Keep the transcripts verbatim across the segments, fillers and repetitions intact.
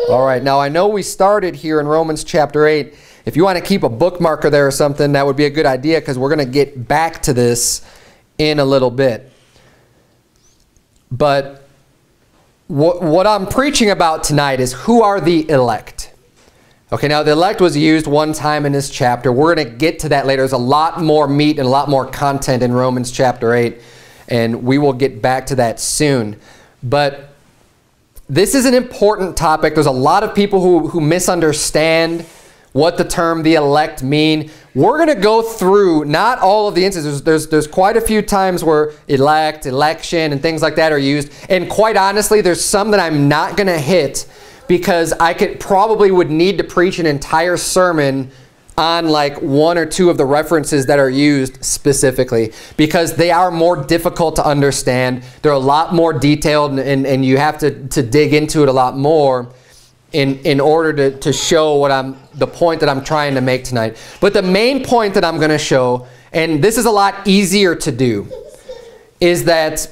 All right, now I know we started here in Romans chapter eight. If you want to keep a bookmarker there or something, that would be a good idea because we're going to get back to this in a little bit. But what, what I'm preaching about tonight is who are the elect? Okay, now the elect was used one time in this chapter. We're going to get to that later. There's a lot more meat and a lot more content in Romans chapter eight, and we will get back to that soon. But this is an important topic. There's a lot of people who, who misunderstand what the term the elect mean. We're going to go through not all of the instances. There's, there's quite a few times where elect, election, and things like that are used. And quite honestly, there's some that I'm not going to hit because I could probably would need to preach an entire sermon on like one or two of the references that are used specifically because they are more difficult to understand. They're a lot more detailed and, and, and you have to, to dig into it a lot more in, in order to, to show what I'm, the point that I'm trying to make tonight. But the main point that I'm going to show, and this is a lot easier to do, is that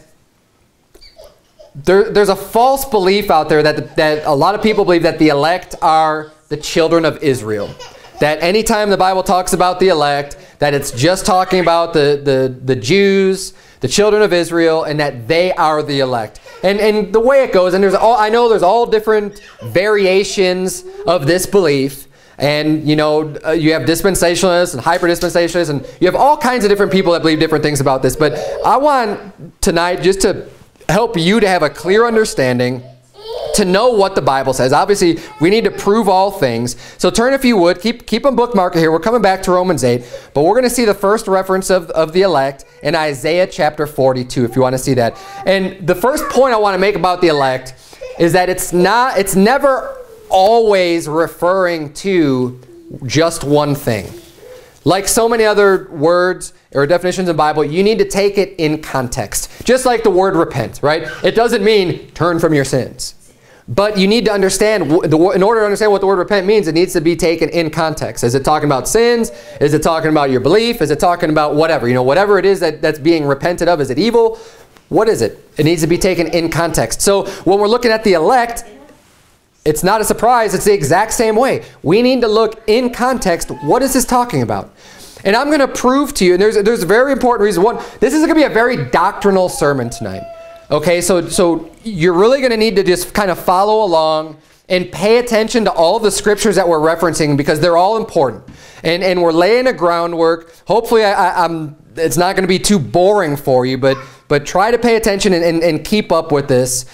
there, there's a false belief out there that, that a lot of people believe that the elect are the children of Israel. That anytime the Bible talks about the elect, that it's just talking about the, the, the Jews, the children of Israel, and that they are the elect. And, and the way it goes, and there's all, I know there's all different variations of this belief. And, you know, uh, you have dispensationalists and hyper-dispensationalists, and you have all kinds of different people that believe different things about this. But I want tonight just to help you to have a clear understanding, to know what the Bible says. Obviously, we need to prove all things. So turn, if you would, keep, keep a bookmarker here. We're coming back to Romans eight, but we're going to see the first reference of, of the elect in Isaiah chapter forty-two, if you want to see that. And the first point I want to make about the elect is that it's not, it's never always referring to just one thing. Like so many other words or definitions in the Bible, you need to take it in context. Just like the word repent, right? It doesn't mean turn from your sins. But you need to understand, in order to understand what the word repent means, it needs to be taken in context. Is it talking about sins? Is it talking about your belief? Is it talking about whatever? You know, whatever it is that, that's being repented of, is it evil? What is it? It needs to be taken in context. So when we're looking at the elect, it's not a surprise. It's the exact same way. We need to look in context. What is this talking about? And I'm going to prove to you, and there's, there's a very important reason. One, this is going to be a very doctrinal sermon tonight. Okay, so, so you're really going to need to just kind of follow along and pay attention to all the scriptures that we're referencing because they're all important. And, and we're laying a groundwork. Hopefully, I, I, I'm, it's not going to be too boring for you, but, but try to pay attention and, and, and keep up with this.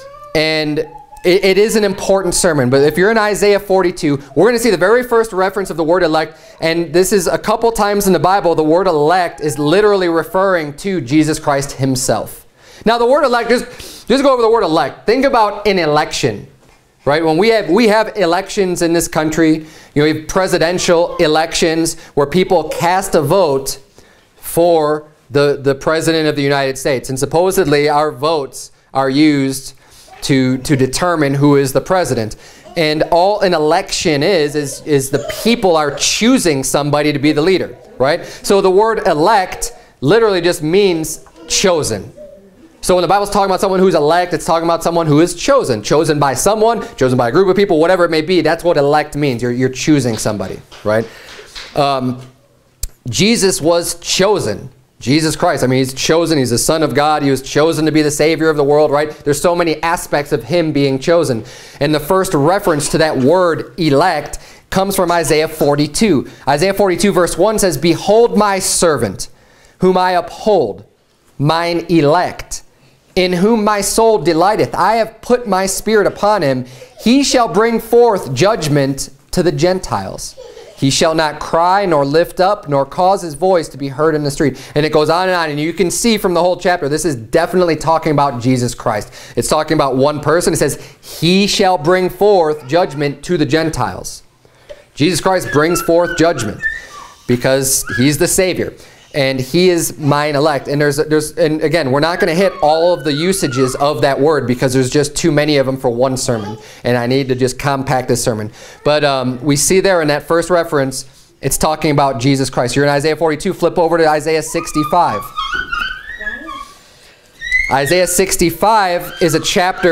And it, it is an important sermon. But if you're in Isaiah forty-two, we're going to see the very first reference of the word elect. And this is a couple times in the Bible, the word elect is literally referring to Jesus Christ himself. Now the word elect, just, just go over the word elect. Think about an election, right? When we have, we have elections in this country, you know, we have presidential elections where people cast a vote for the, the president of the United States. And supposedly our votes are used to, to determine who is the president. And all an election is, is, is the people are choosing somebody to be the leader, right? So the word elect literally just means chosen. So when the Bible's talking about someone who's elect, it's talking about someone who is chosen. Chosen by someone, chosen by a group of people, whatever it may be. That's what elect means. You're, you're choosing somebody, right? Um, Jesus was chosen. Jesus Christ, I mean, he's chosen. He's the Son of God. He was chosen to be the Savior of the world, right? There's so many aspects of him being chosen. And the first reference to that word elect comes from Isaiah forty-two. Isaiah forty-two verse one says, "Behold my servant, whom I uphold, mine elect, in whom my soul delighteth. I have put my spirit upon him. He shall bring forth judgment to the Gentiles. He shall not cry, nor lift up, nor cause his voice to be heard in the street." And it goes on and on. And you can see from the whole chapter, this is definitely talking about Jesus Christ. It's talking about one person. It says, he shall bring forth judgment to the Gentiles. Jesus Christ brings forth judgment because he's the Savior. And he is mine elect. And there's, there's, and again, we're not going to hit all of the usages of that word because there's just too many of them for one sermon. And I need to just compact this sermon. But um, we see there in that first reference, it's talking about Jesus Christ. You're in Isaiah forty-two. Flip over to Isaiah sixty-five. Isaiah sixty-five is a chapter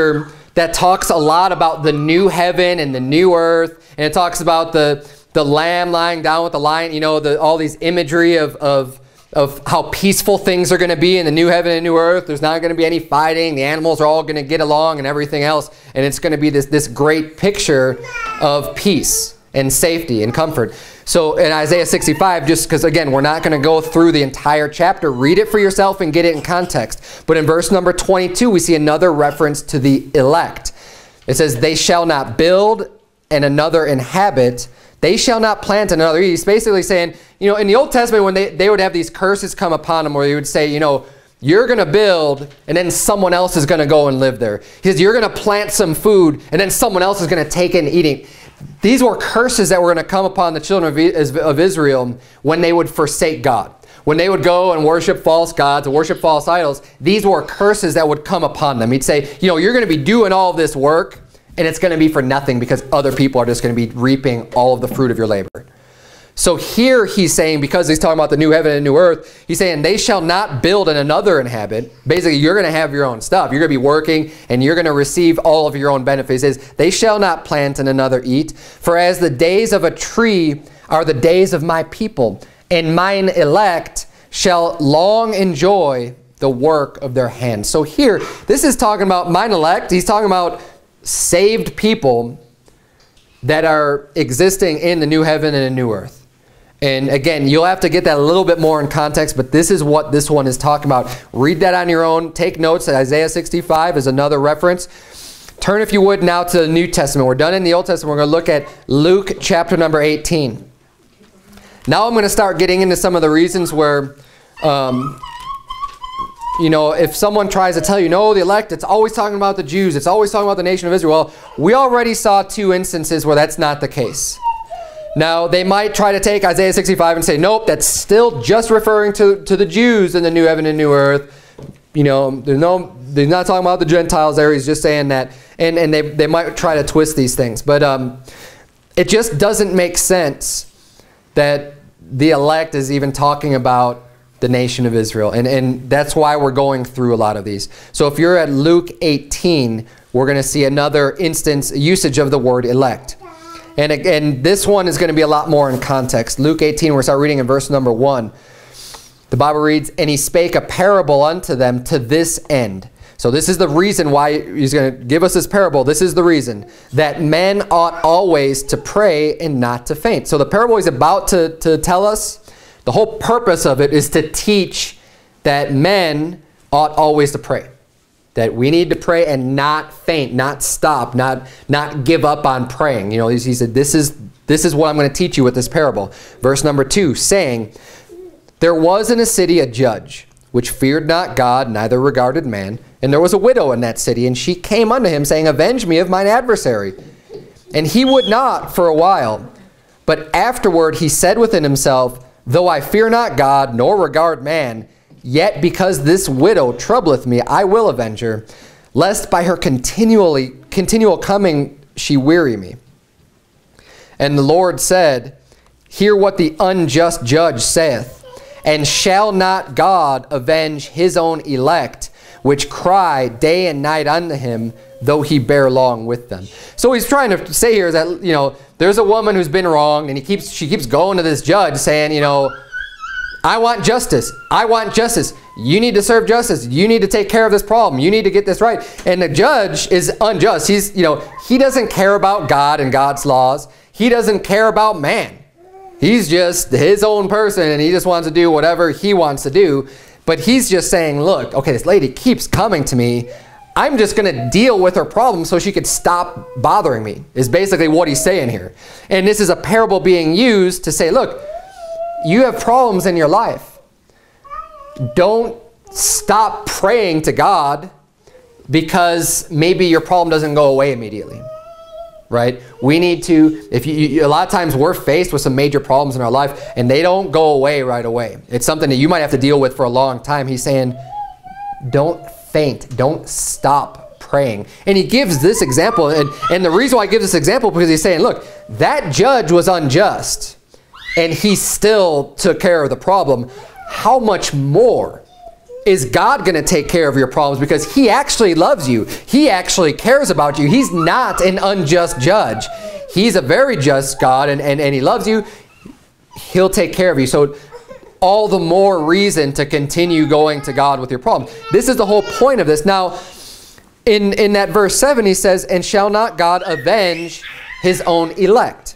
that talks a lot about the new heaven and the new earth. And it talks about the, the lamb lying down with the lion, you know, the, all these imagery of, of, of how peaceful things are going to be in the new heaven and new earth. There's not going to be any fighting. The animals are all going to get along and everything else. And it's going to be this, this great picture of peace and safety and comfort. So in Isaiah sixty-five, just because, again, we're not going to go through the entire chapter. Read it for yourself and get it in context. But in verse number twenty-two, we see another reference to the elect. It says, they shall not build and another inhabit. They shall not plant and another eat. He's basically saying, you know, in the Old Testament, when they, they would have these curses come upon them where he would say, you know, you're going to build and then someone else is going to go and live there. He says, you're going to plant some food and then someone else is going to take it and eat it. These were curses that were going to come upon the children of Israel when they would forsake God. When they would go and worship false gods, worship false idols, these were curses that would come upon them. He'd say, you know, you're going to be doing all of this work and it's going to be for nothing because other people are just going to be reaping all of the fruit of your labor. So here he's saying, because he's talking about the new heaven and new earth, he's saying they shall not build and another inhabit. Basically, you're going to have your own stuff. You're going to be working and you're going to receive all of your own benefits. It says, they shall not plant and another eat. For as the days of a tree are the days of my people, and mine elect shall long enjoy the work of their hands. So here, this is talking about mine elect. He's talking about saved people that are existing in the new heaven and the new earth. And again, you'll have to get that a little bit more in context, but this is what this one is talking about. Read that on your own. Take notes. Isaiah sixty-five is another reference. Turn, if you would, now to the New Testament. We're done in the Old Testament. We're going to look at Luke chapter number eighteen. Now I'm going to start getting into some of the reasons where, um, you know, if someone tries to tell you, no, the elect, it's always talking about the Jews. It's always talking about the nation of Israel. Well, we already saw two instances where that's not the case. Now, they might try to take Isaiah sixty-five and say, nope, that's still just referring to, to the Jews in the new heaven and new earth. You know, there's no, they're not talking about the Gentiles there. He's just saying that. And, and they, they might try to twist these things. But um, it just doesn't make sense that the elect is even talking about the nation of Israel. And, and that's why we're going through a lot of these. So if you're at Luke eighteen, we're going to see another instance, usage of the word elect. And again, this one is going to be a lot more in context. Luke eighteen, we're going to start reading in verse number one. The Bible reads, and he spake a parable unto them to this end. So this is the reason why he's going to give us this parable. This is the reason that men ought always to pray and not to faint. So the parable he's about to, to tell us, the whole purpose of it is to teach that men ought always to pray. That we need to pray and not faint, not stop, not, not give up on praying. You know, he said, this is, this is what I'm going to teach you with this parable. Verse number two, saying, there was in a city a judge, which feared not God, neither regarded man. And there was a widow in that city, and she came unto him, saying, avenge me of mine adversary. And he would not for a while. But afterward he said within himself, though I fear not God, nor regard man, yet because this widow troubleth me, I will avenge her, lest by her continually continual coming she weary me. And the Lord said, hear what the unjust judge saith, and shall not God avenge his own elect, which cry day and night unto him, though he bear long with them. So what he's trying to say here is that, you know, there's a woman who's been wronged, and he keeps she keeps going to this judge saying, you know, I want justice. I want justice. You need to serve justice. You need to take care of this problem. You need to get this right. And the judge is unjust. He's, you know, he doesn't care about God and God's laws. He doesn't care about man. He's just his own person, and he just wants to do whatever he wants to do. But he's just saying, look, okay, this lady keeps coming to me. I'm just going to deal with her problem so she could stop bothering me, is basically what he's saying here. And this is a parable being used to say, look, you have problems in your life. Don't stop praying to God because maybe your problem doesn't go away immediately, right? We need to, if you, you, a lot of times we're faced with some major problems in our life and they don't go away right away. It's something that you might have to deal with for a long time. He's saying, don't faint, don't stop praying. And he gives this example, and, and the reason why he gives this example because he's saying, look, that judge was unjust and he still took care of the problem. How much more is God going to take care of your problems? Because he actually loves you. He actually cares about you. He's not an unjust judge. He's a very just God, and, and, and he loves you. He'll take care of you. So all the more reason to continue going to God with your problem. This is the whole point of this. Now, in, in that verse seven, he says, and shall not God avenge his own elect?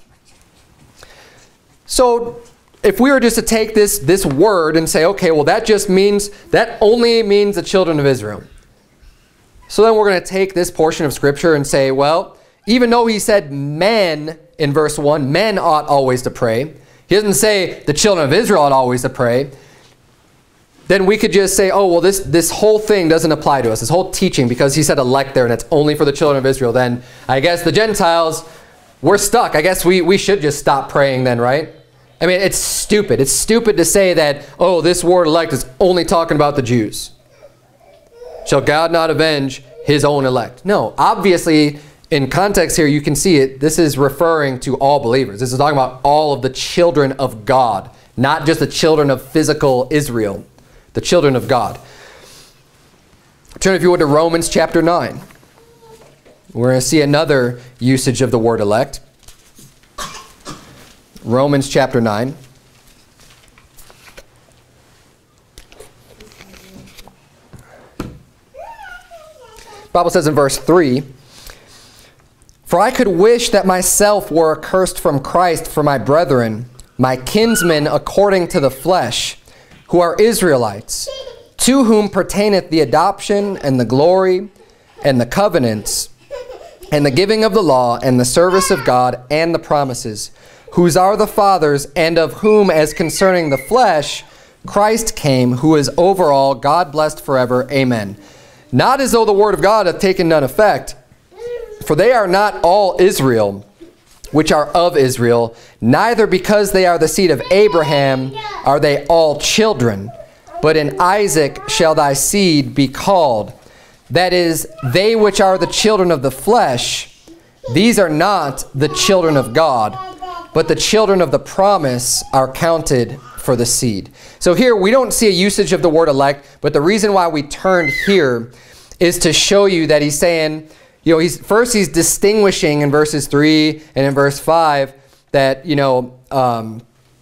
So if we were just to take this, this word and say, okay, well, that just means, that only means the children of Israel. So then we're going to take this portion of Scripture and say, well, even though he said men in verse one, men ought always to pray. He doesn't say the children of Israel ought always to pray. Then we could just say, oh, well, this, this whole thing doesn't apply to us, this whole teaching, because he said elect there and it's only for the children of Israel. Then I guess the Gentiles, we're stuck. I guess we, we should just stop praying then, right? I mean, it's stupid. It's stupid to say that, oh, this word elect is only talking about the Jews. Shall God not avenge his own elect? No, obviously, in context here, you can see it. This is referring to all believers. This is talking about all of the children of God, not just the children of physical Israel, the children of God. Turn, if you would, to Romans chapter nine. We're going to see another usage of the word elect. Romans chapter nine. The Bible says in verse three, for I could wish that myself were accursed from Christ for my brethren, my kinsmen according to the flesh, who are Israelites, to whom pertaineth the adoption and the glory and the covenants and the giving of the law and the service of God and the promises, whose are the fathers, and of whom, as concerning the flesh, Christ came, who is over all, God blessed forever. Amen. Not as though the word of God hath taken none effect, for they are not all Israel, which are of Israel, neither because they are the seed of Abraham are they all children, but in Isaac shall thy seed be called. That is, they which are the children of the flesh, these are not the children of God, but the children of the promise are counted for the seed. So here we don't see a usage of the word elect, but the reason why we turned here is to show you that he's saying, you know, he's first he's distinguishing in verses three and in verse five that, you know, um,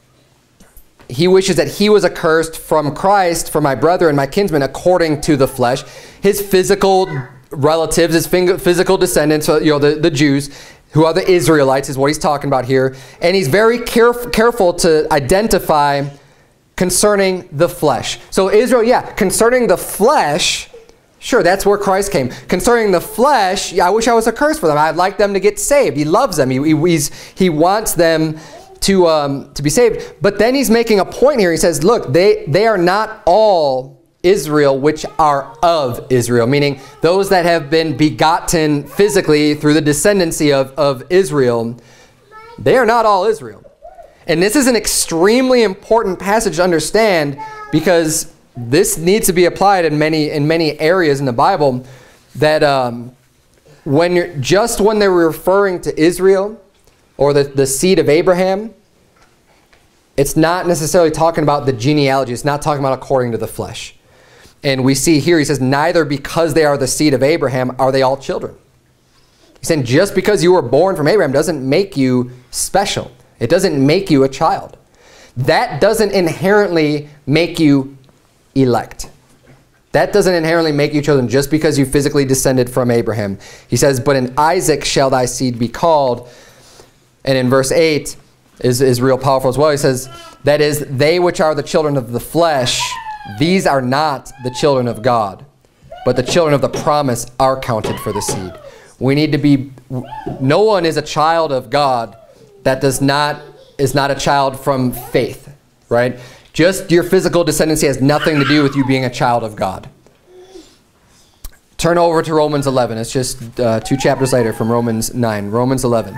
he wishes that he was accursed from Christ for my brother and my kinsmen according to the flesh. His physical relatives, his physical descendants, you know, the, the Jews, who are the Israelites, is what he's talking about here. And he's very caref careful to identify concerning the flesh. So Israel, yeah, concerning the flesh, sure, that's where Christ came. Concerning the flesh, yeah, I wish I was accursed for them. I'd like them to get saved. He loves them. He, he, he's, he wants them to, um, to be saved. But then he's making a point here. He says, look, they, they are not all Israel which are of Israel, meaning those that have been begotten physically through the descendancy of, of Israel. They are not all Israel. And this is an extremely important passage to understand, because this needs to be applied in many in many areas in the Bible, that um, when you're, just when they're referring to Israel or the, the seed of Abraham, it's not necessarily talking about the genealogy. It's not talking about according to the flesh. And we see here, he says, neither because they are the seed of Abraham are they all children. He's saying just because you were born from Abraham doesn't make you special. It doesn't make you a child. That doesn't inherently make you elect. That doesn't inherently make you children just because you physically descended from Abraham. He says, but in Isaac shall thy seed be called. And in verse eight is, is real powerful as well. He says, that is, they which are the children of the flesh, these are not the children of God, but the children of the promise are counted for the seed. We need to be, no one is a child of God that does not, is not a child from faith, right? Just your physical descendancy has nothing to do with you being a child of God. Turn over to Romans eleven. It's just uh, two chapters later from Romans nine. Romans eleven.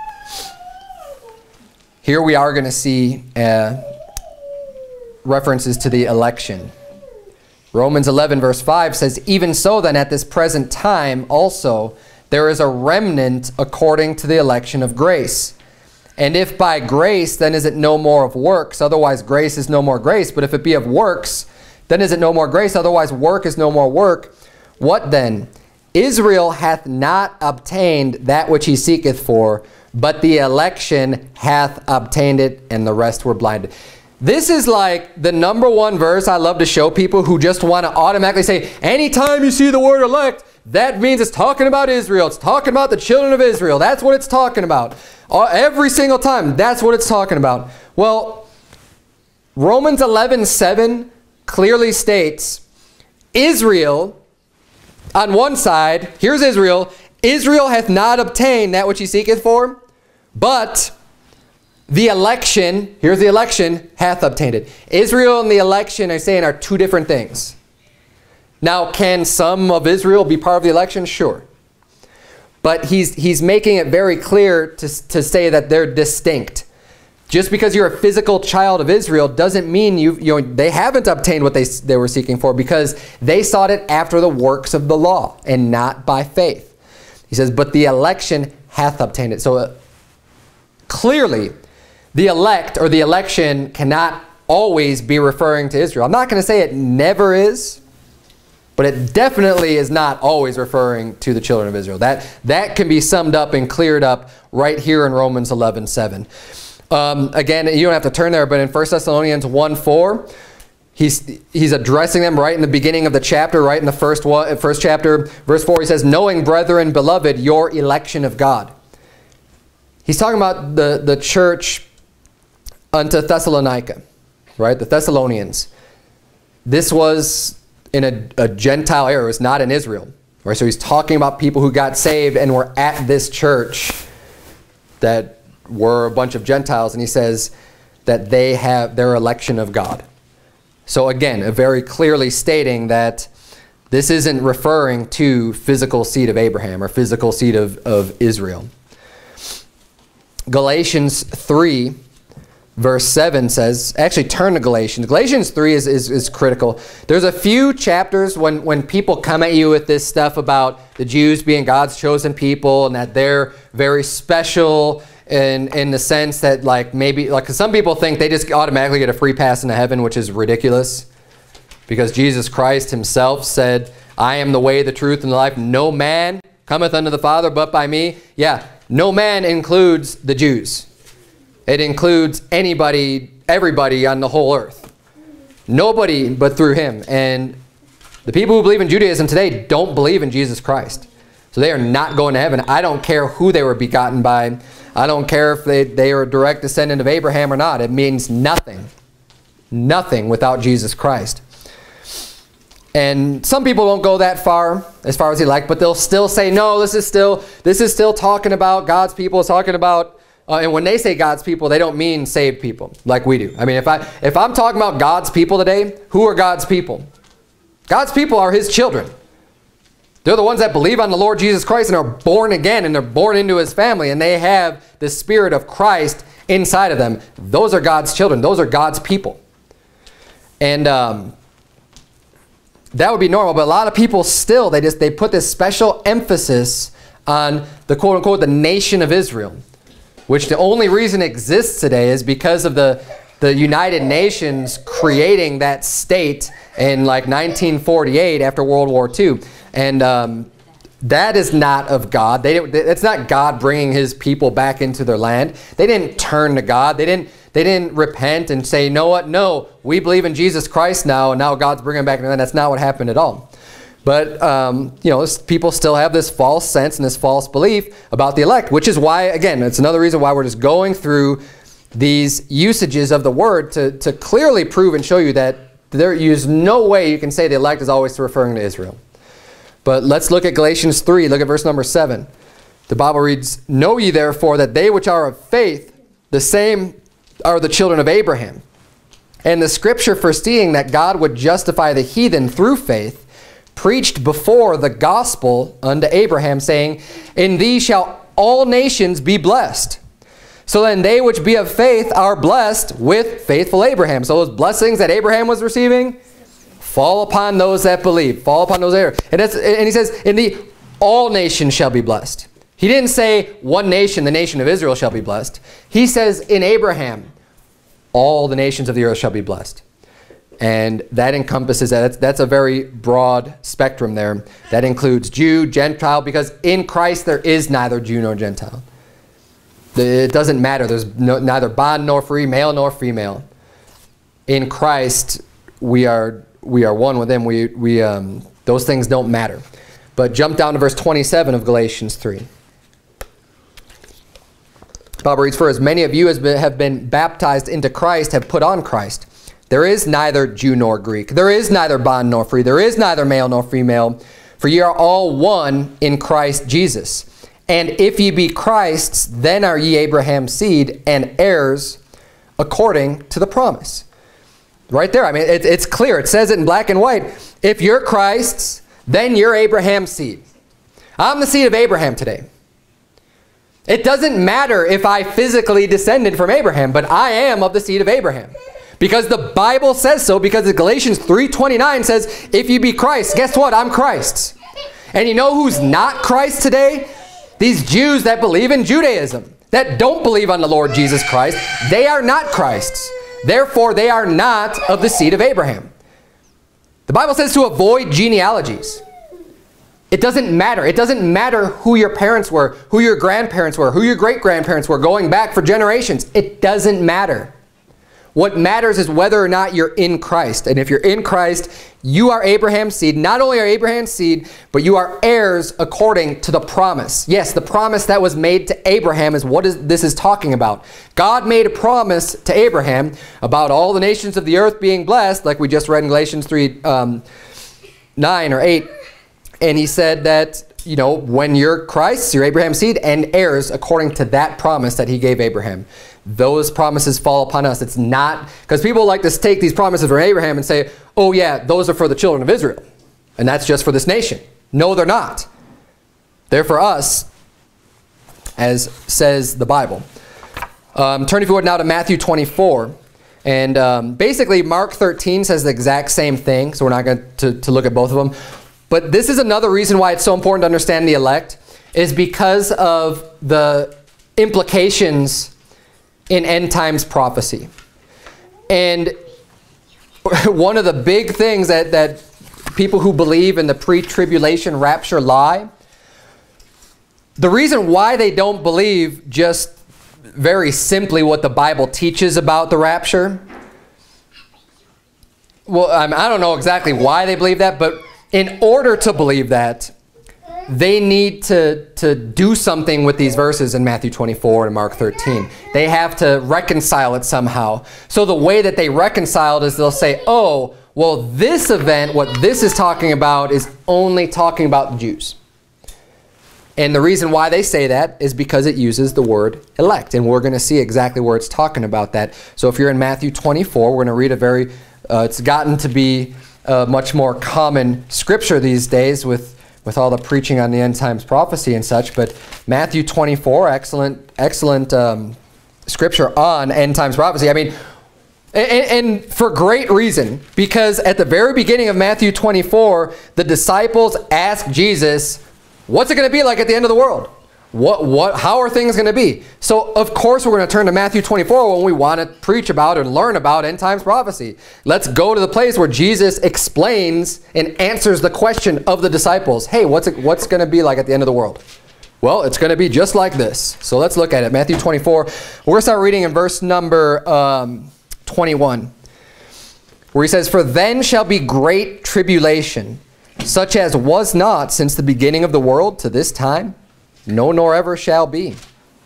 Here we are going to see uh, references to the election. Romans eleven verse five says, even so then at this present time also there is a remnant according to the election of grace. And if by grace, then is it no more of works? Otherwise grace is no more grace. But if it be of works, then is it no more grace? Otherwise work is no more work. What then? Israel hath not obtained that which he seeketh for, but the election hath obtained it, and the rest were blinded. This is like the number one verse I love to show people who just want to automatically say, anytime you see the word elect, that means it's talking about Israel. It's talking about the children of Israel. That's what it's talking about. Every single time, that's what it's talking about. Well, Romans eleven seven clearly states, Israel, on one side, here's Israel, Israel hath not obtained that which he seeketh for, but the election, here's the election, hath obtained it. Israel and the election, I'm saying, are two different things. Now, can some of Israel be part of the election? Sure. But he's, he's making it very clear to, to say that they're distinct. Just because you're a physical child of Israel doesn't mean you, you know, they haven't obtained what they, they were seeking for, because they sought it after the works of the law and not by faith. He says, but the election hath obtained it. So uh, clearly, the elect or the election cannot always be referring to Israel. I'm not going to say it never is, but it definitely is not always referring to the children of Israel. That, that can be summed up and cleared up right here in Romans eleven seven. Um, again, you don't have to turn there, but in First Thessalonians one four, he's, he's addressing them right in the beginning of the chapter, right in the first, one, first chapter. Verse four, he says, knowing, brethren, beloved, your election of God. He's talking about the, the church unto Thessalonica, right? The Thessalonians. This was in a, a Gentile era. It was not in Israel, right? So he's talking about people who got saved and were at this church that were a bunch of Gentiles, and he says that they have their election of God. So again, very clearly stating that this isn't referring to physical seed of Abraham or physical seed of, of Israel. Galatians three verse seven says, actually turn to Galatians. Galatians three is, is, is critical. There's a few chapters when, when people come at you with this stuff about the Jews being God's chosen people and that they're very special in, in the sense that like maybe, like some people think they just automatically get a free pass into heaven, which is ridiculous. Because Jesus Christ himself said, I am the way, the truth, and the life. No man cometh unto the Father but by me. Yeah, no man includes the Jews. It includes anybody, everybody on the whole earth. Nobody but through him. And the people who believe in Judaism today don't believe in Jesus Christ. So they are not going to heaven. I don't care who they were begotten by. I don't care if they, they are a direct descendant of Abraham or not. It means nothing. Nothing without Jesus Christ. And some people don't go that far, as far as they like, but they'll still say, no, this is still, this is still talking about God's people. It's talking about, uh, and when they say God's people, they don't mean saved people like we do. I mean, if, I, if I'm talking about God's people today, who are God's people? God's people are his children. They're the ones that believe on the Lord Jesus Christ and are born again, and they're born into his family, and they have the Spirit of Christ inside of them. Those are God's children. Those are God's people. And um, that would be normal, but a lot of people still, they just they put this special emphasis on the quote-unquote the nation of Israel, which the only reason it exists today is because of the, the United Nations creating that state in like nineteen forty-eight after World War Two. And um, that is not of God. They didn't, it's not God bringing his people back into their land. They didn't turn to God. They didn't, they didn't repent and say, you know what? No, we believe in Jesus Christ now, and now God's bringing them back into the land. That's not what happened at all. But, um, you know, this, people still have this false sense and this false belief about the elect, which is why, again, it's another reason why we're just going through these usages of the word to, to clearly prove and show you that there is no way you can say the elect is always referring to Israel. But let's look at Galatians three. Look at verse number seven. The Bible reads, know ye therefore that they which are of faith, the same are the children of Abraham. And the scripture foreseeing that God would justify the heathen through faith, preached before the gospel unto Abraham, saying, in thee shall all nations be blessed. So then they which be of faith are blessed with faithful Abraham. So those blessings that Abraham was receiving fall upon those that believe. Fall upon those that are. And, that's, and he says, in thee all nations shall be blessed. He didn't say one nation, the nation of Israel, shall be blessed. He says in Abraham, all the nations of the earth shall be blessed. And that encompasses, that's, that's a very broad spectrum there. That includes Jew, Gentile, because in Christ there is neither Jew nor Gentile. It doesn't matter. There's no, neither bond nor free, male nor female. In Christ, we are, we are one with him. We, we, um, those things don't matter. But jump down to verse twenty-seven of Galatians three. The Bible reads, "For as many of you as have been baptized into Christ have put on Christ. There is neither Jew nor Greek. There is neither bond nor free. There is neither male nor female. For ye are all one in Christ Jesus. And if ye be Christ's, then are ye Abraham's seed and heirs according to the promise." Right there. I mean, it, it's clear. It says it in black and white. If you're Christ's, then you're Abraham's seed. I'm the seed of Abraham today. It doesn't matter if I physically descended from Abraham, but I am of the seed of Abraham. Because the Bible says so, because Galatians three twenty-nine says, if you be Christ, guess what? I'm Christ's. And you know who's not Christ today? These Jews that believe in Judaism, that don't believe on the Lord Jesus Christ. They are not Christ's. Therefore, they are not of the seed of Abraham. The Bible says to avoid genealogies. It doesn't matter. It doesn't matter who your parents were, who your grandparents were, who your great-grandparents were going back for generations. It doesn't matter. What matters is whether or not you're in Christ. And if you're in Christ, you are Abraham's seed. Not only are Abraham's seed, but you are heirs according to the promise. Yes, the promise that was made to Abraham is what is, this is talking about. God made a promise to Abraham about all the nations of the earth being blessed, like we just read in Galatians three, um, nine or eight. And he said that, you know, when you're Christ, you're Abraham's seed and heirs according to that promise that he gave Abraham. Those promises fall upon us. It's not, because people like to take these promises from Abraham and say, oh yeah, those are for the children of Israel. And that's just for this nation. No, they're not. They're for us, as says the Bible. Um, turn if you would now to Matthew twenty-four. And um, basically Mark thirteen says the exact same thing, so we're not going to, to look at both of them. But this is another reason why it's so important to understand the elect, is because of the implications in end times prophecy. And one of the big things that, that people who believe in the pre-tribulation rapture lie, the reason why they don't believe just very simply what the Bible teaches about the rapture, well, I mean, I don't know exactly why they believe that, but in order to believe that, they need to, to do something with these verses in Matthew twenty-four and Mark thirteen. They have to reconcile it somehow. So the way that they reconcile it is they'll say, oh, well, this event, what this is talking about, is only talking about the Jews. And the reason why they say that is because it uses the word elect. And we're going to see exactly where it's talking about that. So if you're in Matthew twenty-four, we're going to read a very, uh, it's gotten to be a much more common scripture these days with with all the preaching on the end times prophecy and such. But Matthew twenty-four, excellent, excellent um, scripture on end times prophecy. I mean, and, and for great reason, because at the very beginning of Matthew twenty-four, the disciples asked Jesus, what's it going to be like at the end of the world? What, what, how are things going to be? So, of course, we're going to turn to Matthew twenty-four when we want to preach about and learn about end times prophecy. Let's go to the place where Jesus explains and answers the question of the disciples. Hey, what's it, what's going to be like at the end of the world? Well, it's going to be just like this. So let's look at it. Matthew twenty-four. We're going to start reading in verse number um, twenty-one, where he says, "For then shall be great tribulation, such as was not since the beginning of the world to this time, no, nor ever shall be.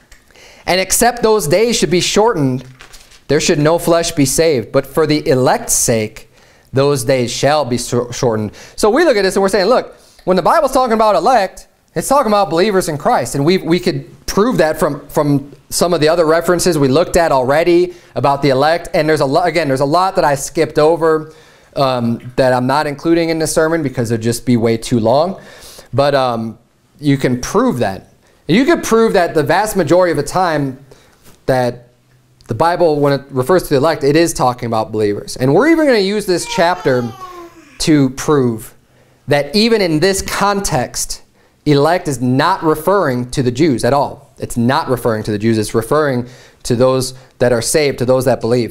And except those days should be shortened, there should no flesh be saved. But for the elect's sake, those days shall be shortened." So we look at this and we're saying, look, when the Bible's talking about elect, it's talking about believers in Christ. And we we could prove that from, from some of the other references we looked at already about the elect. And there's a lot, again, there's a lot that I skipped over um, that I'm not including in this sermon because it'd just be way too long. But um, you can prove that. You can prove that the vast majority of the time that the Bible, when it refers to the elect, it is talking about believers. And we're even going to use this chapter to prove that even in this context, elect is not referring to the Jews at all. It's not referring to the Jews. It's referring to those that are saved, to those that believe.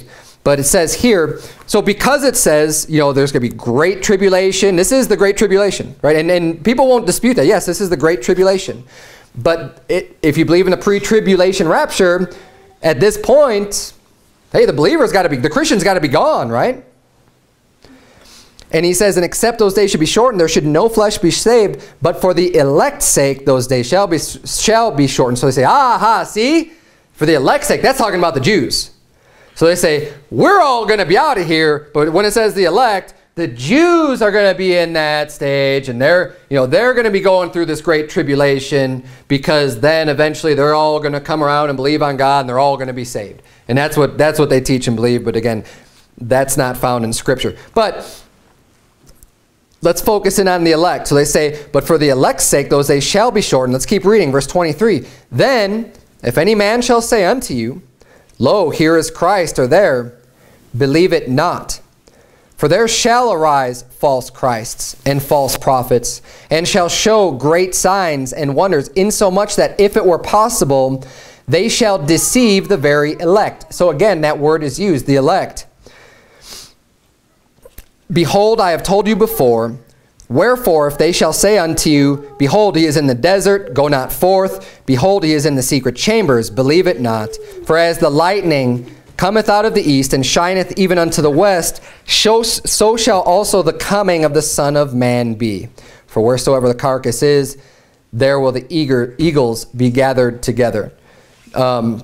But it says here, so because it says, you know, there's going to be great tribulation. This is the great tribulation, right? And, and people won't dispute that. Yes, this is the great tribulation. But it, if you believe in the pre-tribulation rapture, at this point, hey, the believer's got to be, the Christian's got to be gone, right? And he says, and except those days should be shortened, there should no flesh be saved, but for the elect's sake, those days shall be, shall be shortened. So they say, aha, see? For the elect's sake, that's talking about the Jews. So they say, we're all going to be out of here, but when it says the elect, the Jews are going to be in that stage, and they're, you know, they're going to be going through this great tribulation, because then eventually they're all going to come around and believe on God, and they're all going to be saved. And that's what, that's what they teach and believe, but again, that's not found in Scripture. But let's focus in on the elect. So they say, but for the elect's sake, those days shall be shortened. Let's keep reading, verse twenty-three. Then, if any man shall say unto you, lo, here is Christ, or there, believe it not. For there shall arise false Christs and false prophets, and shall show great signs and wonders, insomuch that if it were possible, they shall deceive the very elect. So again, that word is used, the elect. Behold, I have told you before. Wherefore, if they shall say unto you, behold, he is in the desert, go not forth. Behold, he is in the secret chambers, believe it not. For as the lightning cometh out of the east, and shineth even unto the west, so, so shall also the coming of the Son of Man be. For wheresoever the carcass is, there will the eager, eagles be gathered together. Um,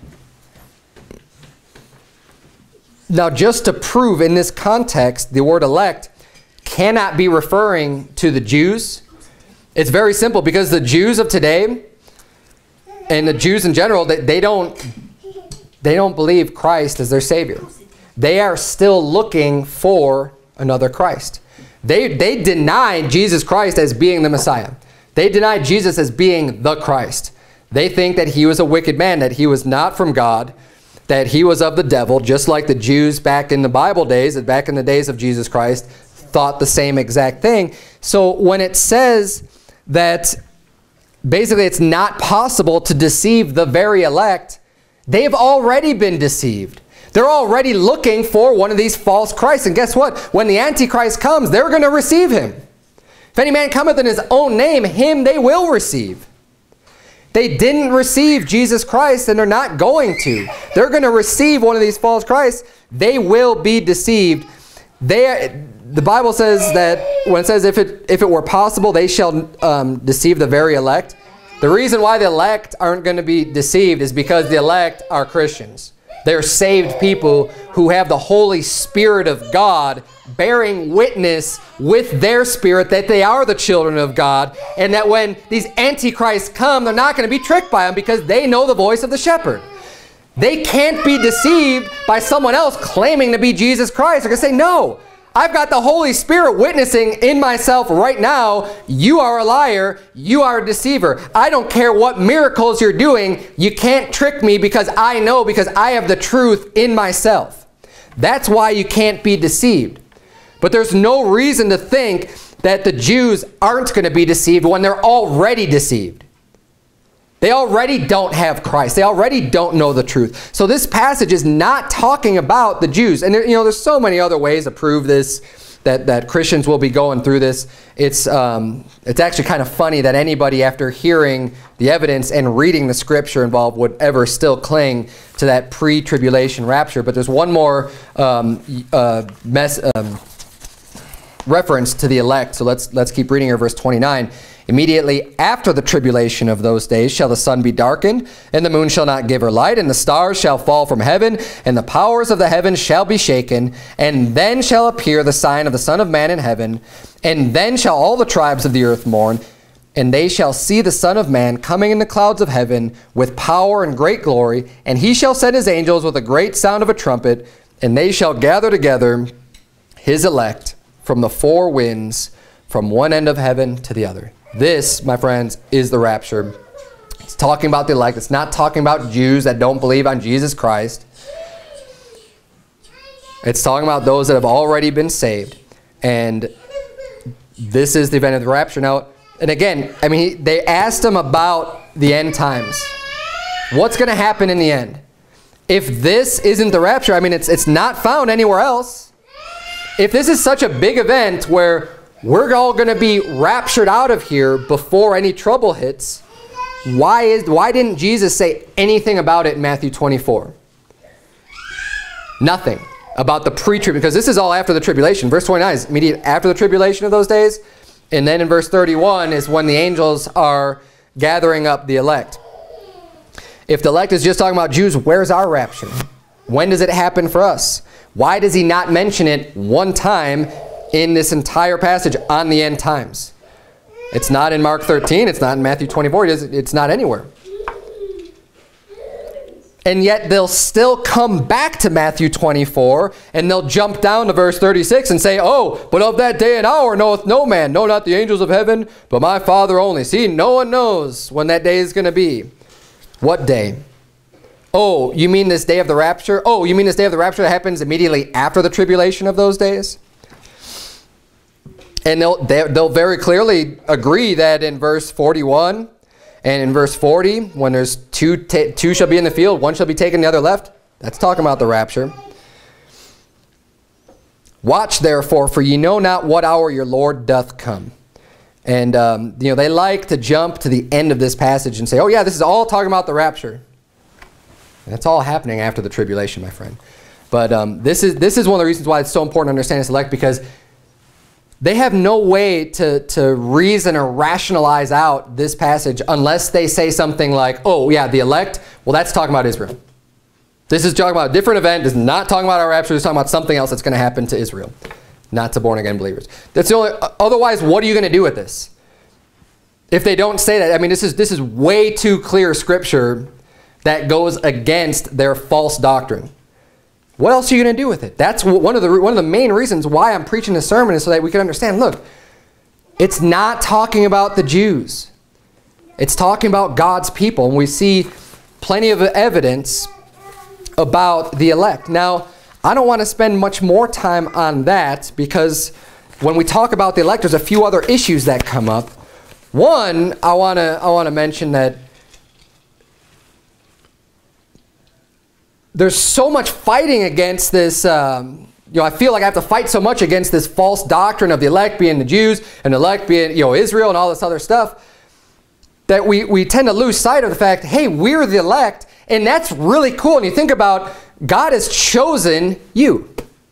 now, just to prove in this context, the word elect cannot be referring to the Jews. It's very simple, because the Jews of today and the Jews in general, they, they don't they don't believe Christ as their Savior. They are still looking for another Christ. They, they deny Jesus Christ as being the Messiah. They deny Jesus as being the Christ. They think that he was a wicked man, that he was not from God, that he was of the devil, just like the Jews back in the Bible days, back in the days of Jesus Christ, thought the same exact thing. So when it says that basically it's not possible to deceive the very elect, they've already been deceived. They're already looking for one of these false Christs. And guess what? When the Antichrist comes, they're going to receive him. If any man cometh in his own name, him they will receive. They didn't receive Jesus Christ, and they're not going to. They're going to receive one of these false Christs. They will be deceived. They are, the Bible says that when it says if it, if it were possible, they shall um, deceive the very elect. The reason why the elect aren't going to be deceived is because the elect are Christians. They're saved people who have the Holy Spirit of God bearing witness with their spirit that they are the children of God, and that when these antichrists come, they're not going to be tricked by them because they know the voice of the shepherd. They can't be deceived by someone else claiming to be Jesus Christ. They're going to say, no, I've got the Holy Spirit witnessing in myself right now. You are a liar. You are a deceiver. I don't care what miracles you're doing. You can't trick me because I know, because I have the truth in myself. That's why you can't be deceived. But there's no reason to think that the Jews aren't going to be deceived when they're already deceived. They already don't have Christ. They already don't know the truth. So this passage is not talking about the Jews. And there, you know, there's so many other ways to prove this, that, that Christians will be going through this. It's, um, it's actually kind of funny that anybody, after hearing the evidence and reading the scripture involved, would ever still cling to that pre-tribulation rapture. But there's one more um, uh, mess, um, reference to the elect. So let's, let's keep reading here, verse twenty-nine. Immediately after the tribulation of those days shall the sun be darkened, and the moon shall not give her light, and the stars shall fall from heaven, and the powers of the heavens shall be shaken. And then shall appear the sign of the Son of Man in heaven. And then shall all the tribes of the earth mourn, and they shall see the Son of Man coming in the clouds of heaven with power and great glory. And he shall send his angels with a great sound of a trumpet, and they shall gather together his elect from the four winds, from one end of heaven to the other. This, my friends, is the rapture. It's talking about the elect. It's not talking about Jews that don't believe on Jesus Christ. It's talking about those that have already been saved. And this is the event of the rapture. Now, and again, I mean, they asked him about the end times. What's going to happen in the end? if this isn't the rapture, I mean, it's, it's not found anywhere else. If this is such a big event where we're all going to be raptured out of here before any trouble hits, why, is, why didn't Jesus say anything about it in Matthew twenty-four? Nothing about the pre-tribulation, because this is all after the tribulation. Verse twenty-nine is immediate after the tribulation of those days. And then in verse thirty-one is when the angels are gathering up the elect. If the elect is just talking about Jews, where's our rapture? When does it happen for us? Why does he not mention it one time in this entire passage on the end times? It's not in Mark thirteen. It's not in Matthew twenty-four. It's not anywhere. And yet they'll still come back to Matthew twenty-four, and they'll jump down to verse thirty-six and say, oh, but of that day and hour knoweth no man, no, not the angels of heaven, but my Father only. See, no one knows when that day is going to be. What day? Oh, you mean this day of the rapture? Oh, you mean this day of the rapture that happens immediately after the tribulation of those days? And they'll, they'll very clearly agree that in verse forty-one and in verse forty, when there's two, two shall be in the field, one shall be taken, the other left, that's talking about the rapture. Watch therefore, for ye know not what hour your Lord doth come. And, um, you know, they like to jump to the end of this passage and say, oh yeah, this is all talking about the rapture. And it's all happening after the tribulation, my friend. But um, this is, this is one of the reasons why it's so important to understand this elect, because they have no way to, to reason or rationalize out this passage unless they say something like, oh yeah, the elect, well that's talking about Israel. This is talking about a different event. This is not talking about our rapture. It's talking about something else that's going to happen to Israel, not to born-again believers. That's the only, otherwise, what are you going to do with this? If they don't say that, I mean, this is, this is way too clear scripture that goes against their false doctrine. What else are you going to do with it? That's one of the one of the main reasons why I'm preaching this sermon, is so that we can understand, look, it's not talking about the Jews. It's talking about God's people. And we see plenty of evidence about the elect. Now, I don't want to spend much more time on that, because when we talk about the elect, there's a few other issues that come up. One, I want to I want to mention that there's so much fighting against this, um, you know, I feel like I have to fight so much against this false doctrine of the elect being the Jews and the elect being, you know, Israel and all this other stuff, that we, we tend to lose sight of the fact, hey, we're the elect, and that's really cool. And you think about, God has chosen you.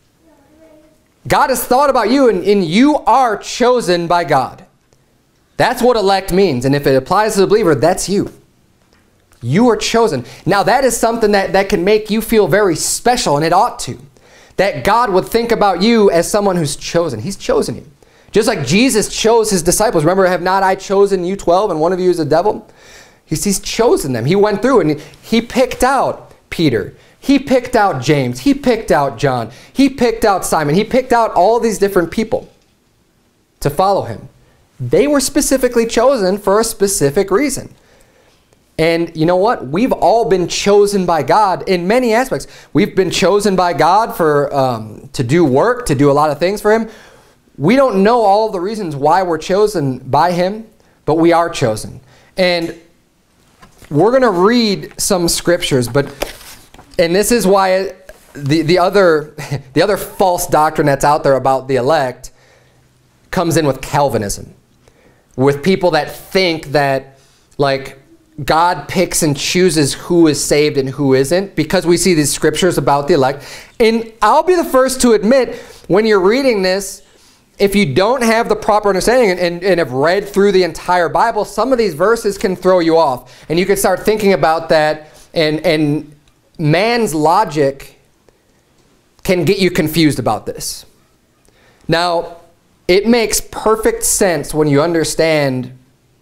God has thought about you, and, and you are chosen by God. That's what elect means. And if it applies to the believer, that's you. You are chosen. Now that is something that, that can make you feel very special, and it ought to. That God would think about you as someone who's chosen. He's chosen you. Just like Jesus chose his disciples. Remember, have not I chosen you twelve, and one of you is a devil? He's, he's chosen them. He went through and he picked out Peter. He picked out James. He picked out John. He picked out Simon. He picked out all these different people to follow him. They were specifically chosen for a specific reason. And you know what? We've all been chosen by God in many aspects. We've been chosen by God for um, to do work, to do a lot of things for him. We don't know all the reasons why we're chosen by him, but we are chosen. And we're going to read some scriptures, but and this is why it, the the other the other false doctrine that's out there about the elect comes in with Calvinism, with people that think that, like, God picks and chooses who is saved and who isn't, because we see these scriptures about the elect. And I'll be the first to admit, when you're reading this, if you don't have the proper understanding and, and, and have read through the entire Bible, some of these verses can throw you off. And you can start thinking about that, and, and man's logic can get you confused about this. Now, it makes perfect sense when you understand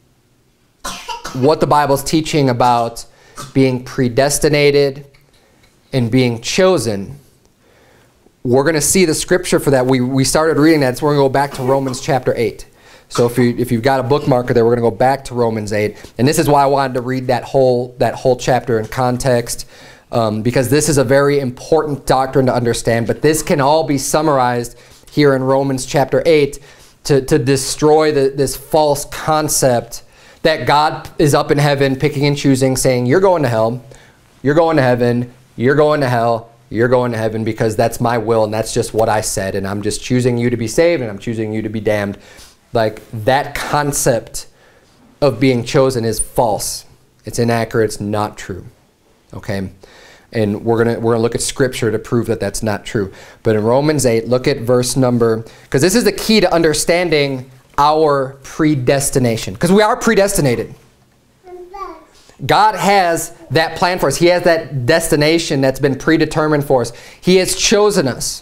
what the Bible's teaching about being predestinated and being chosen. We're going to see the scripture for that. We, we started reading that, so we're going to go back to Romans chapter eight. So if, you, if you've got a bookmarker there, we're going to go back to Romans eight. And this is why I wanted to read that whole, that whole chapter in context, um, because this is a very important doctrine to understand. But this can all be summarized here in Romans chapter eight to, to destroy the, this false concept that God is up in heaven picking and choosing, saying, you're going to hell, you're going to heaven, you're going to hell, you're going to heaven because that's my will and that's just what I said, and I'm just choosing you to be saved and I'm choosing you to be damned. Like, that concept of being chosen is false. It's inaccurate. It's not true. Okay? And we're going to we're gonna look at Scripture to prove that that's not true. But in Romans eight, look at verse number, because this is the key to understanding our predestination. Because we are predestinated. God has that plan for us. He has that destination that's been predetermined for us. He has chosen us.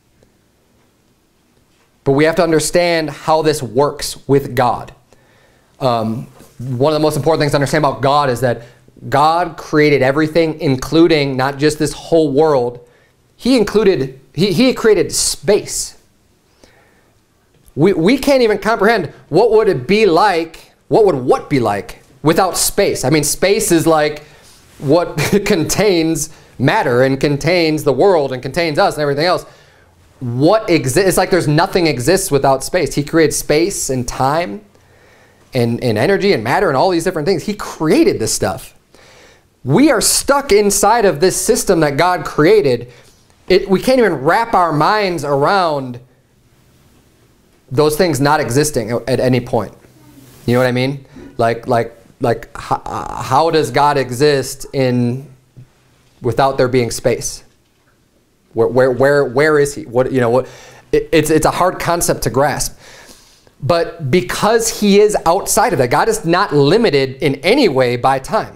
But we have to understand how this works with God. Um, one of the most important things to understand about God is that God created everything, including not just this whole world. He included, he, he created space. We, we can't even comprehend what would it be like, what would what be like without space. I mean, space is like what contains matter and contains the world and contains us and everything else. What exists? It's like there's nothing exists without space. He created space and time and, and energy and matter and all these different things. He created this stuff. We are stuck inside of this system that God created. It, we can't even wrap our minds around those things not existing at any point. You know what I mean? Like, like, like, how, how does God exist in without there being space? Where, where, where, where is he? What, you know, what? It, it's, it's a hard concept to grasp. But because he is outside of that, God is not limited in any way by time.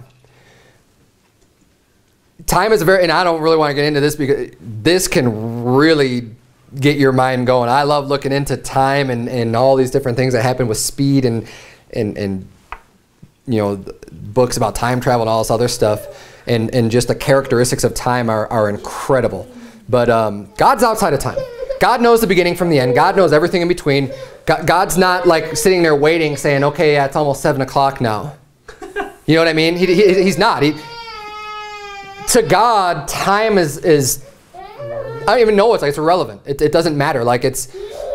Time is a very, and I don't really want to get into this because this can really get your mind going. I love looking into time and, and all these different things that happen with speed and, and, and, you know, books about time travel and all this other stuff. And, and just the characteristics of time are, are incredible. But um, God's outside of time. God knows the beginning from the end. God knows everything in between. God, God's not like sitting there waiting saying, okay, yeah, it's almost seven o'clock now. You know what I mean? He, he, he's not. He, to God, time is, is, I don't even know, it's like it's irrelevant. It, it doesn't matter. Like it's,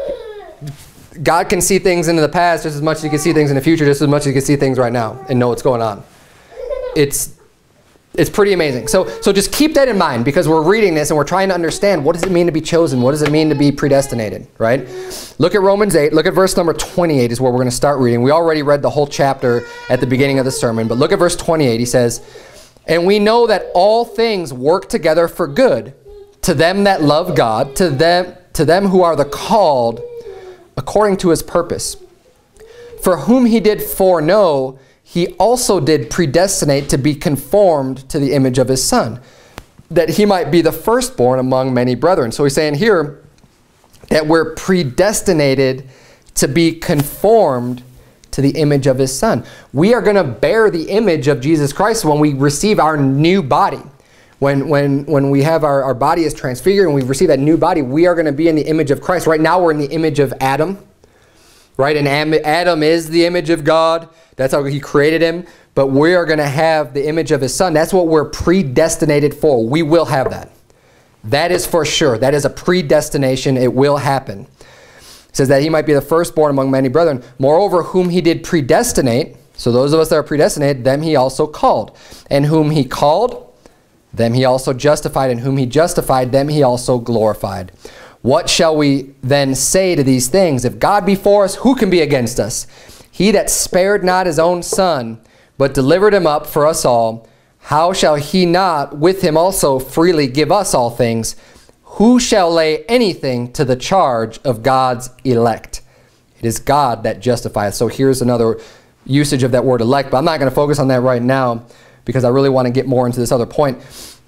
God can see things into the past just as much as he can see things in the future, just as much as he can see things right now and know what's going on. It's, it's pretty amazing. So, so just keep that in mind because we're reading this and we're trying to understand what does it mean to be chosen? What does it mean to be predestinated, right? Look at Romans eight. Look at verse number twenty-eight is where we're going to start reading. We already read the whole chapter at the beginning of the sermon, but look at verse twenty-eight. He says, and we know that all things work together for good to them that love God, to them, to them who are the called according to his purpose. For whom he did foreknow, he also did predestinate to be conformed to the image of his Son, that he might be the firstborn among many brethren. So he's saying here that we're predestinated to be conformed to the image of his Son. We are going to bear the image of Jesus Christ when we receive our new body. When, when, when we have our, our body is transfigured and we receive that new body, we are going to be in the image of Christ. Right now we're in the image of Adam. Right? And Adam is the image of God. That's how he created him. But we are going to have the image of his Son. That's what we're predestinated for. We will have that. That is for sure. That is a predestination. It will happen. It says that he might be the firstborn among many brethren. Moreover, whom he did predestinate, so those of us that are predestinated, them he also called. And whom he called, them he also justified. And whom he justified, them he also glorified. What shall we then say to these things? If God be for us, who can be against us? He that spared not his own Son, but delivered him up for us all, how shall he not with him also freely give us all things? Who shall lay anything to the charge of God's elect? It is God that justifieth. So here's another usage of that word elect, but I'm not going to focus on that right now because I really want to get more into this other point.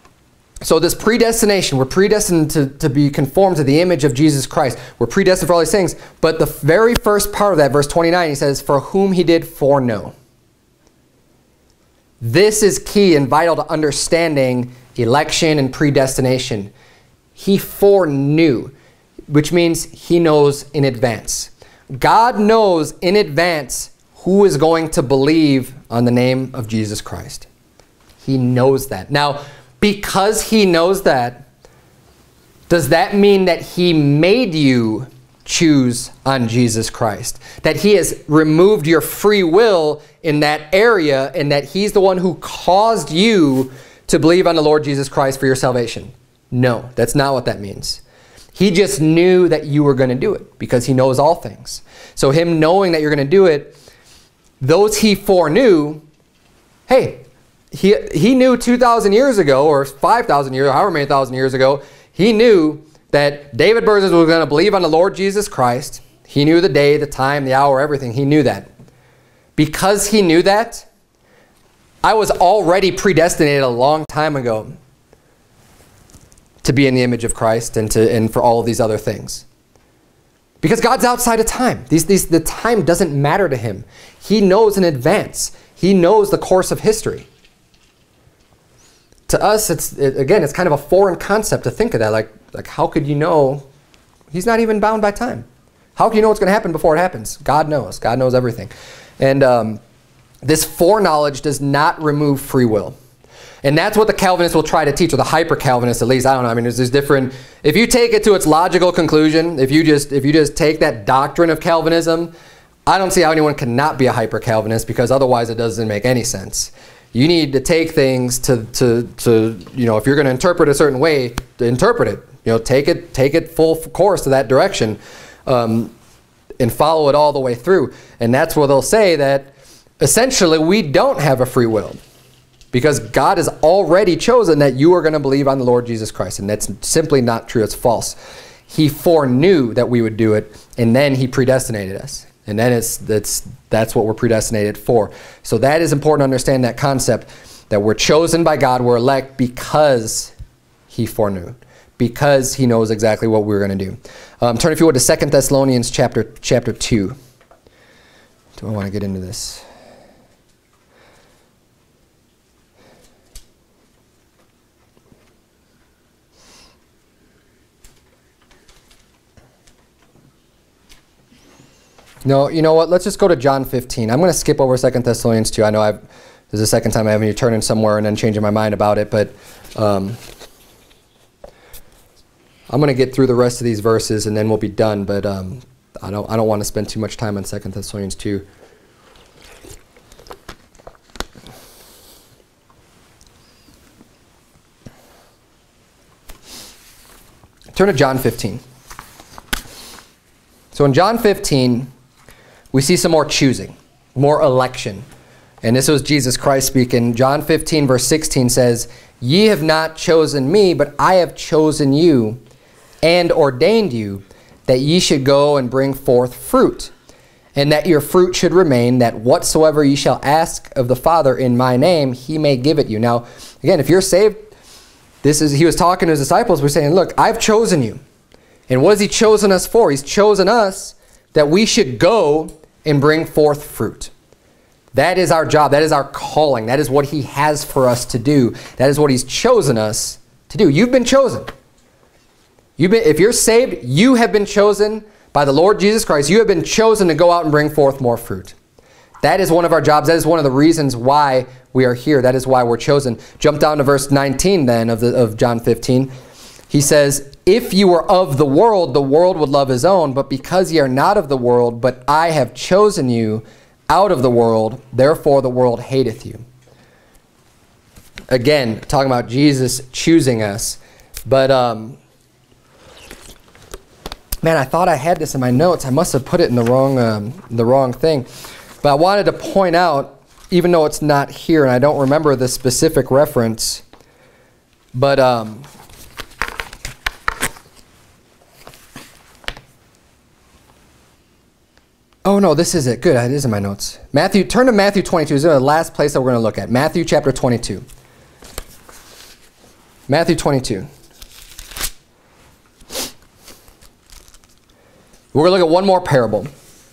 So this predestination, we're predestined to, to be conformed to the image of Jesus Christ. We're predestined for all these things. But the very first part of that, verse twenty-nine, he says, for whom he did foreknow. This is key and vital to understanding election and predestination. He foreknew, which means he knows in advance. God knows in advance who is going to believe on the name of Jesus Christ. He knows that. Now, because he knows that, does that mean that he made you choose on Jesus Christ? That he has removed your free will in that area and that he's the one who caused you to believe on the Lord Jesus Christ for your salvation. No, that's not what that means. He just knew that you were going to do it because he knows all things. So him knowing that you're going to do it, those he foreknew, hey, he, he knew two thousand years ago or five thousand years, or however many thousand years ago, he knew that David Burzes was going to believe on the Lord Jesus Christ. He knew the day, the time, the hour, everything. He knew that. Because he knew that, I was already predestinated a long time ago to be in the image of Christ and, to, and for all of these other things. Because God's outside of time. These, these, the time doesn't matter to him. He knows in advance. He knows the course of history. To us, it's it, again, it's kind of a foreign concept to think of that. Like, like, how could you know? He's not even bound by time. How can you know what's going to happen before it happens? God knows. God knows everything. And um, this foreknowledge does not remove free will. And that's what the Calvinists will try to teach, or the hyper-Calvinists at least. I don't know. I mean, there's, there's different. If you take it to its logical conclusion, if you just if you just take that doctrine of Calvinism, I don't see how anyone cannot be a hyper-Calvinist, because otherwise it doesn't make any sense. You need to take things to to to you know, if you're going to interpret a certain way, to interpret it. You know, take it take it full course to that direction, um, and follow it all the way through. And that's where they'll say that essentially we don't have a free will. Because God has already chosen that you are going to believe on the Lord Jesus Christ. And that's simply not true. It's false. He foreknew that we would do it, and then he predestinated us. And then it's, that's, that's what we're predestinated for. So that is important to understand that concept, that we're chosen by God, we're elect because he foreknew, because he knows exactly what we're going to do. Um, turn, if you would, to Second Thessalonians chapter, chapter two. Do I want to get into this? No, you know what? Let's just go to John fifteen. I'm going to skip over Second Thessalonians two. I know I've, this is the second time I haven't turning somewhere and then changing my mind about it, but um, I'm going to get through the rest of these verses and then we'll be done. But um, I don't, I don't want to spend too much time on Second Thessalonians two. Turn to John fifteen. So in John fifteen, we see some more choosing, more election. And this was Jesus Christ speaking. John fifteen verse sixteen says, "Ye have not chosen me, but I have chosen you and ordained you, that ye should go and bring forth fruit, and that your fruit should remain, that whatsoever ye shall ask of the Father in my name, he may give it you." Now, again, if you're saved, this is, he was talking to his disciples. We're saying, look, I've chosen you. And what has he chosen us for? He's chosen us that we should go and bring forth fruit. That is our job. That is our calling. That is what he has for us to do. That is what he's chosen us to do. You've been chosen. You've been, if you're saved, you have been chosen by the Lord Jesus Christ. You have been chosen to go out and bring forth more fruit. That is one of our jobs. That is one of the reasons why we are here. That is why we're chosen. Jump down to verse nineteen then of, the, of John fifteen. He says, "If you were of the world, the world would love his own. But because ye are not of the world, but I have chosen you out of the world, therefore the world hateth you." Again, talking about Jesus choosing us. But, um, man, I thought I had this in my notes. I must have put it in the wrong, um, the wrong thing. But I wanted to point out, even though it's not here, and I don't remember the specific reference, but... Um, Oh, no, this is it. Good, it is in my notes. Matthew, turn to Matthew twenty-two. This is the last place that we're going to look at. Matthew chapter twenty-two. Matthew twenty-two. We're going to look at one more parable.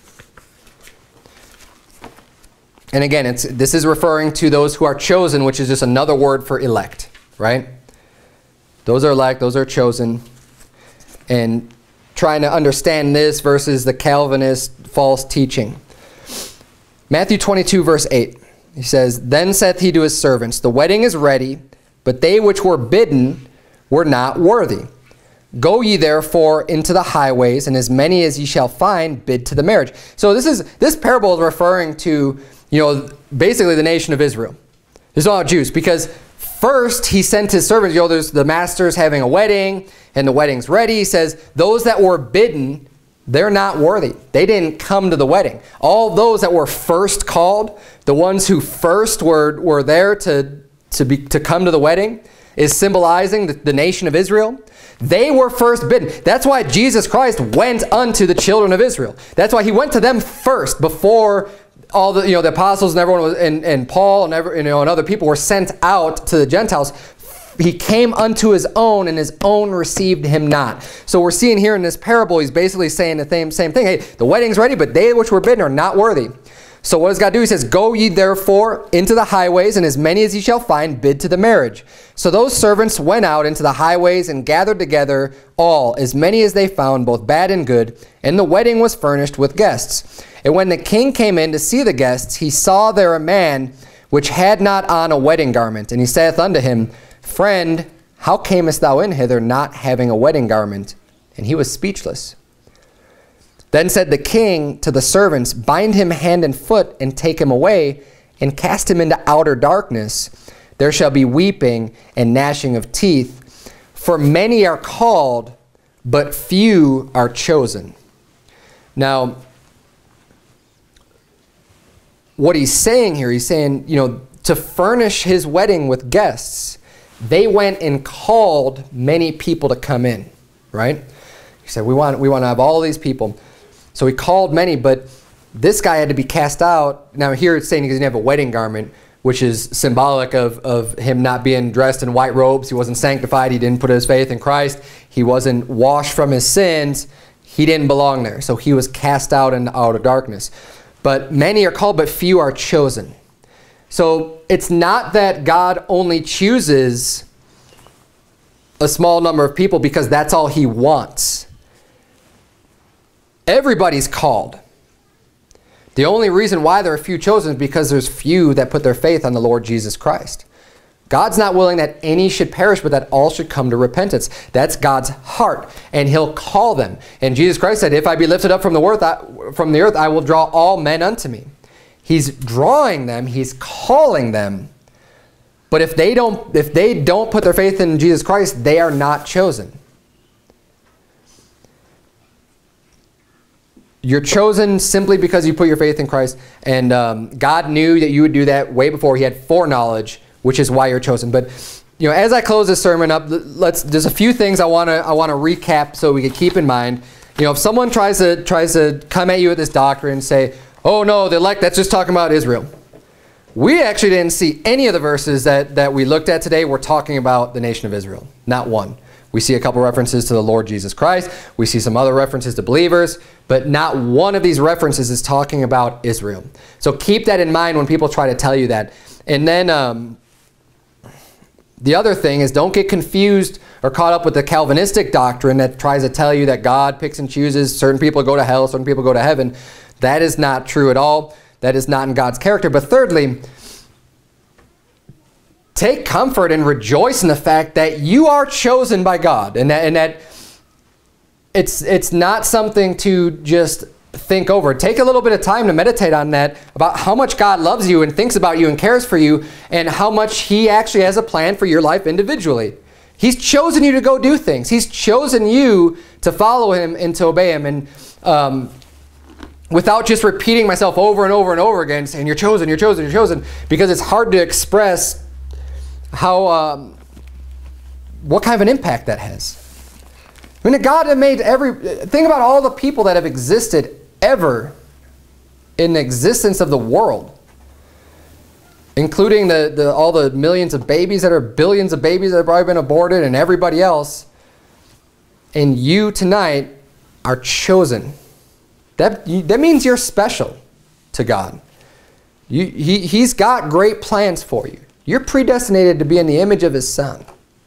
And again, it's, this is referring to those who are chosen, which is just another word for elect, right? Those are elect, those are chosen. And trying to understand this versus the Calvinist false teaching. Matthew twenty-two verse eight. He says, "Then saith he to his servants, The wedding is ready, but they which were bidden were not worthy. Go ye therefore into the highways, and as many as ye shall find, bid to the marriage." So this is this parable is referring to, you know, basically the nation of Israel. It's all Jews, because First, he sent his servants. You know, there's the master's having a wedding, and the wedding's ready. He says, those that were bidden, they're not worthy. They didn't come to the wedding. All those that were first called, the ones who first were, were there to, to, be, to come to the wedding, is symbolizing the, the nation of Israel. They were first bidden. That's why Jesus Christ went unto the children of Israel. That's why he went to them first before all the, you know, the apostles and everyone was, and, and Paul and, every, you know, and other people were sent out to the Gentiles. He came unto his own, and his own received him not. So we're seeing here in this parable, he's basically saying the same, same thing. Hey, the wedding's ready, but they which were bidden are not worthy. So what does God do? He says, go ye therefore into the highways, and as many as ye shall find, bid to the marriage. So those servants went out into the highways and gathered together all, as many as they found, both bad and good. And the wedding was furnished with guests. And when the king came in to see the guests, he saw there a man which had not on a wedding garment. And he saith unto him, Friend, how camest thou in hither, not having a wedding garment? And he was speechless. Then said the king to the servants, Bind him hand and foot, and take him away, and cast him into outer darkness. There shall be weeping and gnashing of teeth. For many are called, but few are chosen. Now, what he's saying here, he's saying, you know, to furnish his wedding with guests, they went and called many people to come in, right? He said, we want, we want to have all these people. So he called many, but this guy had to be cast out. Now here it's saying he doesn't have a wedding garment, which is symbolic of, of him not being dressed in white robes. He wasn't sanctified. He didn't put his faith in Christ. He wasn't washed from his sins. He didn't belong there. So he was cast out into outer darkness. But many are called, but few are chosen. So it's not that God only chooses a small number of people because that's all he wants. Everybody's called. The only reason why there are few chosen is because there's few that put their faith on the Lord Jesus Christ. God's not willing that any should perish, but that all should come to repentance. That's God's heart, and he'll call them. And Jesus Christ said, if I be lifted up from the earth, I, from the earth, I will draw all men unto me. He's drawing them, he's calling them. But if they don't, if they don't put their faith in Jesus Christ, they are not chosen. You're chosen simply because you put your faith in Christ, and um, God knew that you would do that way before. He had foreknowledge, which is why you're chosen. But you know, as I close this sermon up, let's. There's a few things I want to I want to recap so we can keep in mind. You know, if someone tries to tries to come at you with this doctrine and say, "Oh no, the elect, that's just talking about Israel," we actually didn't see any of the verses that that we looked at today were talking about the nation of Israel. Not one. We see a couple references to the Lord Jesus Christ. We see some other references to believers, but not one of these references is talking about Israel. So keep that in mind when people try to tell you that. And then um, the other thing is, don't get confused or caught up with the Calvinistic doctrine that tries to tell you that God picks and chooses. Certain people go to hell, certain people go to heaven. That is not true at all. That is not in God's character. But thirdly, take comfort and rejoice in the fact that you are chosen by God, and that, and that it's, it's not something to just think over. Take a little bit of time to meditate on that, about how much God loves you and thinks about you and cares for you, and how much he actually has a plan for your life individually. He's chosen you to go do things. He's chosen you to follow him and to obey him. And um, without just repeating myself over and over and over again, saying you're chosen, you're chosen, you're chosen, because it's hard to express how, um, what kind of an impact that has. I mean, God had made every, think about all the people that have existed ever in the existence of the world, including the, the, all the millions of babies that are billions of babies that have probably been aborted and everybody else. And you tonight are chosen. That, that means you're special to God. You, he, he's got great plans for you. You're predestinated to be in the image of his son.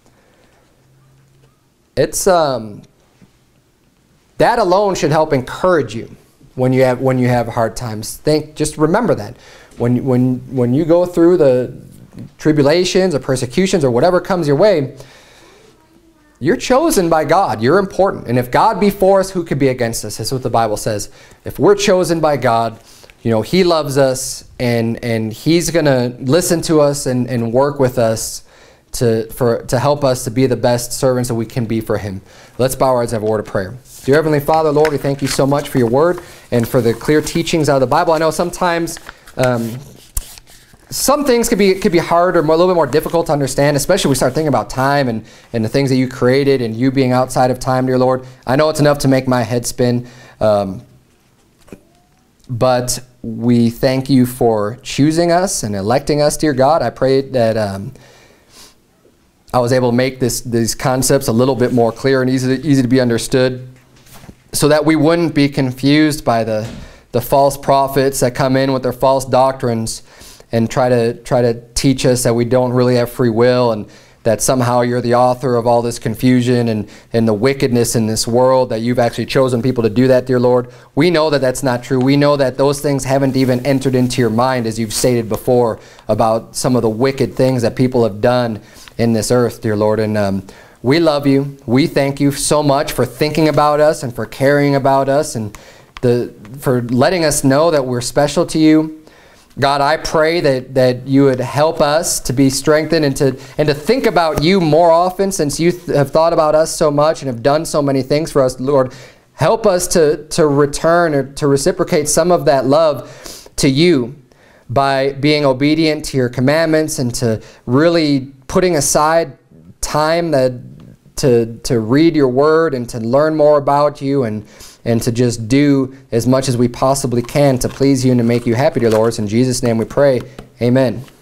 It's um, that alone should help encourage you when you have when you have hard times. Think, just remember that when when when you go through the tribulations or persecutions or whatever comes your way, you're chosen by God. You're important. And if God be for us, who could be against us? That's what the Bible says. If we're chosen by God, you know, he loves us, and, and he's going to listen to us and, and work with us to, for, to help us to be the best servants that we can be for him. Let's bow our heads and have a word of prayer. Dear Heavenly Father, Lord, we thank you so much for your word and for the clear teachings out of the Bible. I know sometimes um, some things could be, could be hard or more, a little bit more difficult to understand, especially when we start thinking about time and, and the things that you created and you being outside of time, dear Lord. I know it's enough to make my head spin, um, but we thank you for choosing us and electing us, dear God. I pray that um, I was able to make this, these concepts a little bit more clear and easy to, easy to be understood, so that we wouldn't be confused by the, the false prophets that come in with their false doctrines and try to, try to teach us that we don't really have free will and that somehow you're the author of all this confusion and, and the wickedness in this world, that you've actually chosen people to do that, dear Lord. We know that that's not true. We know that those things haven't even entered into your mind, as you've stated before, about some of the wicked things that people have done in this earth, dear Lord. And um, we love you. We thank you so much for thinking about us and for caring about us and the, for letting us know that we're special to you. God, I pray that, that you would help us to be strengthened and to, and to think about you more often, since you th have thought about us so much and have done so many things for us, Lord. Help us to, to return or to reciprocate some of that love to you by being obedient to your commandments and to really putting aside time that to, to read your word and to learn more about you and and to just do as much as we possibly can to please you and to make you happy, dear Lord. In Jesus' name we pray. Amen.